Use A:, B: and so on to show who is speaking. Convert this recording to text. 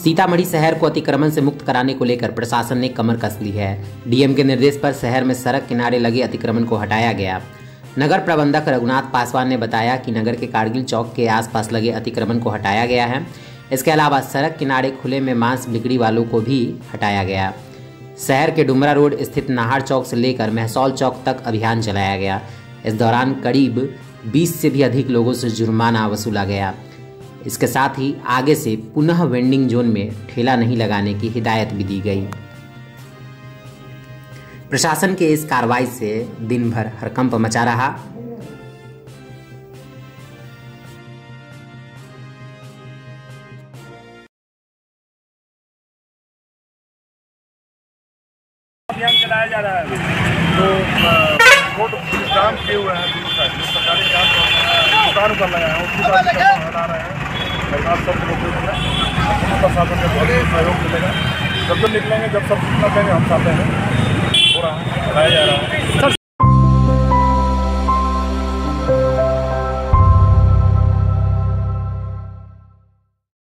A: सीतामढ़ी शहर को अतिक्रमण से मुक्त कराने को लेकर प्रशासन ने कमर कस ली है। डीएम के निर्देश पर शहर में सड़क किनारे लगे अतिक्रमण को हटाया गया। नगर प्रबंधक रघुनाथ पासवान ने बताया कि नगर के कारगिल चौक के आसपास लगे अतिक्रमण को हटाया गया है। इसके अलावा सड़क किनारे खुले में मांस बिक्री वालों को भी हटाया गया। शहर के डुमरा रोड स्थित नाहर चौक से लेकर महसौल चौक तक अभियान चलाया गया। इस दौरान करीब 20 से भी अधिक लोगों से जुर्माना वसूला गया। इसके साथ ही आगे से पुनः वेंडिंग जोन में ठेला नहीं लगाने की हिदायत भी दी गई। प्रशासन के इस कार्रवाई से दिन भर हड़कंप मचा रहा।
B: अभियान चलाया जा रहा है तो रोड काम किए हुए हैं सरकारी दुकान पर लगाए हैं, उसकी बात हटा रहे हैं। सब प्रशासन का बहुत सहयोग मिलेगा। जब निकलेंगे, जब सब जितना कहेंगे हम चाहते हैं हो रहा है, चलाया जा रहा है।